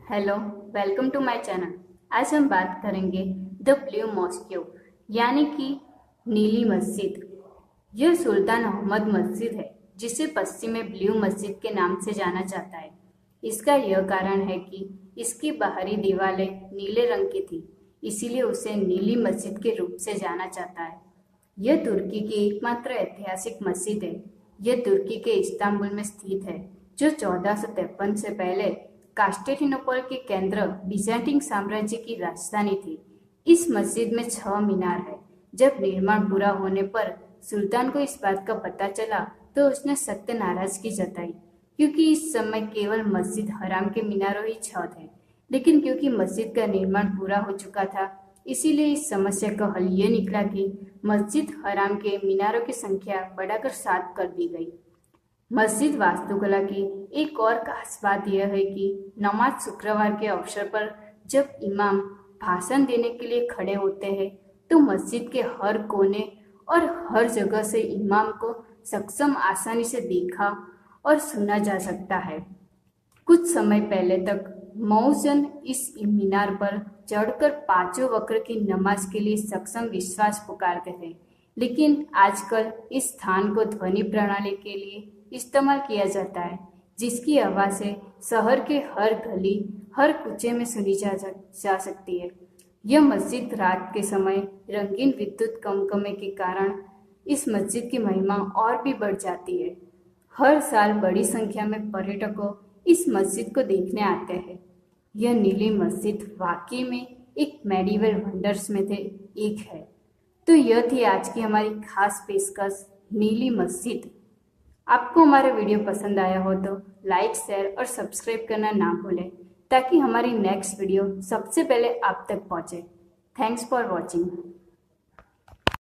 Hello, welcome to my channel. आज हम बात करेंगे द ब्लू मॉस्क्यू यानी कि नीली मस्जिद। यह सुल्तान अहमद मस्जिद है जिसे पश्चिम में ब्लू मस्जिद के नाम से जाना जाता है। इसका यह कारण है कि इसकी बाहरी दीवारें नीले रंग की थी, इसीलिए उसे नीली मस्जिद के रूप से जाना जाता है। यह तुर्की की एकमात्र ऐतिहासिक मस्जिद है। यह तुर्की के इस्तांबुल में स्थित है, जो 1453 से पहले कांस्टेंटिनोपल के केंद्र बीजान्टिन साम्राज्य की राजधानी थी। इस मस्जिद में 6 मीनार है। जब निर्माण पूरा होने पर सुल्तान को इस बात का पता चला तो उसने सख्त नाराजगी जताई, क्योंकि इस समय केवल मस्जिद हराम के मीनारों ही 6 थे। लेकिन क्योंकि मस्जिद का निर्माण पूरा हो चुका था, इसीलिए इस समस्या का हल ये निकला कि मस्जिद हराम के मीनारों की संख्या बढ़ाकर 7 कर दी गई। मस्जिद वास्तुकला की एक और खास बात यह है कि नमाज शुक्रवार के अवसर पर जब इमाम भाषण देने के लिए खड़े होते हैं तो मस्जिद के हर कोने और हर जगह से इमाम को सक्षम आसानी से देखा और सुना जा सकता है। कुछ समय पहले तक मौजन इस मीनार पर चढ़कर 5 वक्त की नमाज के लिए सक्षम विश्वास पुकारते थे, लेकिन आजकल इस स्थान को ध्वनि प्रणाली के लिए इस्तेमाल किया जाता है, जिसकी आवाज़ें शहर के हर गली हर कूचे में सुनी जा सकती है। यह मस्जिद रात के समय रंगीन विद्युत कमकमे के कारण इस मस्जिद की महिमा और भी बढ़ जाती है। हर साल बड़ी संख्या में पर्यटकों इस मस्जिद को देखने आते हैं। यह नीली मस्जिद वाकई में एक मेडिवल वंडर्स में से एक है। तो यह थी आज की हमारी खास पेशकश, नीली मस्जिद। आपको हमारा वीडियो पसंद आया हो तो लाइक, शेयर और सब्सक्राइब करना ना भूलें, ताकि हमारी नेक्स्ट वीडियो सबसे पहले आप तक पहुंचे। Thanks for watching.